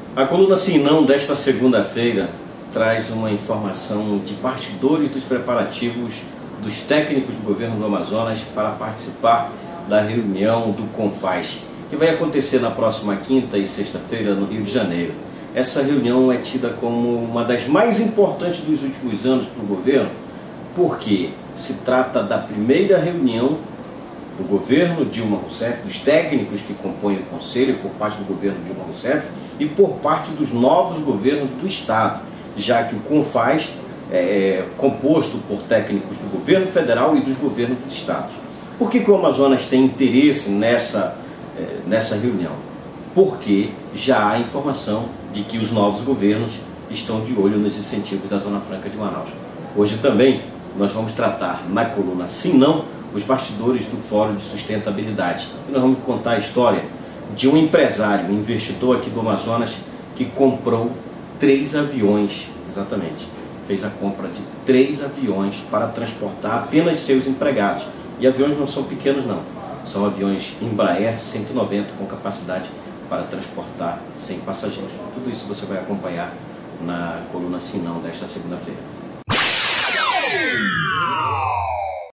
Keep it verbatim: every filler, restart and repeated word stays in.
A coluna Sim Não desta segunda-feira traz uma informação de bastidores dos preparativos dos técnicos do governo do Amazonas para participar da reunião do CONFAZ, que vai acontecer na próxima quinta e sexta-feira no Rio de Janeiro. Essa reunião é tida como uma das mais importantes dos últimos anos para o governo, porque se trata da primeira reunião do governo Dilma Rousseff, dos técnicos que compõem o conselho por parte do governo Dilma Rousseff e por parte dos novos governos do Estado, já que o CONFAZ é composto por técnicos do governo federal e dos governos dos estados. Por que que o Amazonas tem interesse nessa, nessa reunião? Porque já há informação de que os novos governos estão de olho nos incentivos da Zona Franca de Manaus. Hoje também nós vamos tratar na coluna Sim Não os bastidores do Fórum de Sustentabilidade. E nós vamos contar a história de um empresário, um investidor aqui do Amazonas que comprou três aviões, exatamente, fez a compra de três aviões para transportar apenas seus empregados. E aviões não são pequenos não, são aviões Embraer cento e noventa com capacidade para transportar cem passageiros. Tudo isso você vai acompanhar na coluna Sim Não desta segunda-feira.